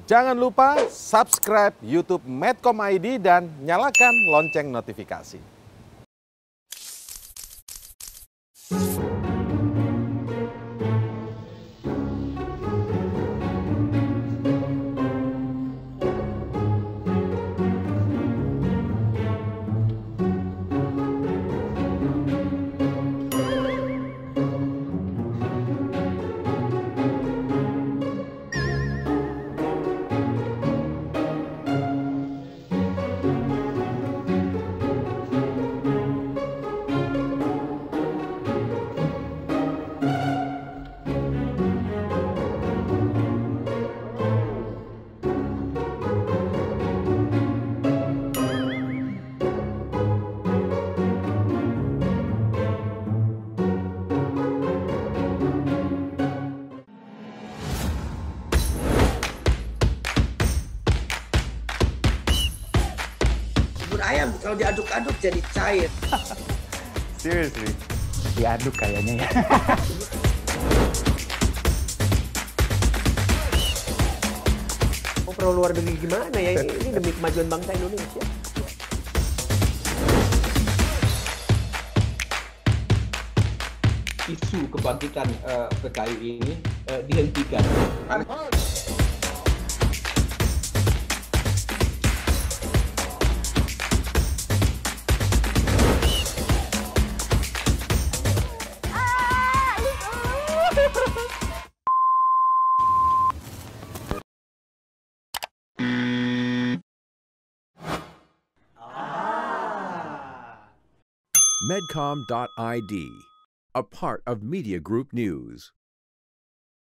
Jangan lupa subscribe YouTube Medcom ID dan nyalakan lonceng notifikasi. Bubur ayam kalau diaduk-aduk jadi cair. Seriously? Diaduk kayaknya ya. Mau pro luar negeri gimana ya? Ini demi kemajuan bangsa Indonesia. Isu kebangkitan PKI ini dihentikan. Medcom.id, a part of Media Group News.